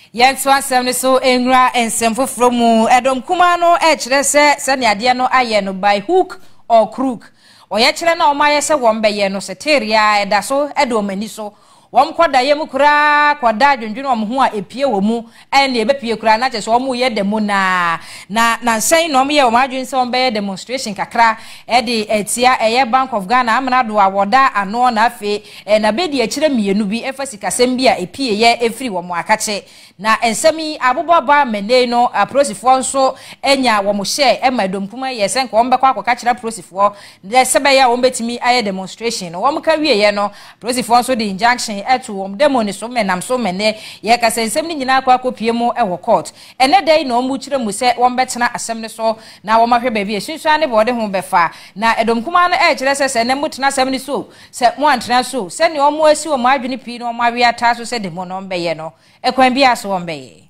Yenso asem so enwura ensem foforo mu edom kuma no e kire se ne ade no aye no by hook or crook oye kire na o maye se wo mbeye no se teria eda so edom ani so wom koda yem kura koda dwendwene om ho a epie wo mu ene ebepie kura na che so om ye demo na nsen no ye o madwen se om be demonstration kakra e de etia eye Bank of Ghana amna do awoda ano na afi na bedi akire mienu bi efasikasem bi a epie ye efri wo mu akache na ensemi aboboba mene no aprosifo nso enya wo mu share e madom kuma ye sen ko om be kwa akwa kira prosifo de sebe ya om betimi aye demonstration no wom ka wie ye no prosifo nso de injunction etu demo ni so menam so mene ye ka sensem ni nyina akwa kopie mu e wo court ene dai na omu kire mu se won betena asem ne so na wo mahwe ba bi esunsu ane bode ho befa na edom kuma no e kire se ne mutena asem ni so se mo antena so se ne omu asi wo ma adwene pi no omu awe ata so se demo no mbeye no ekwan bi aso mbeye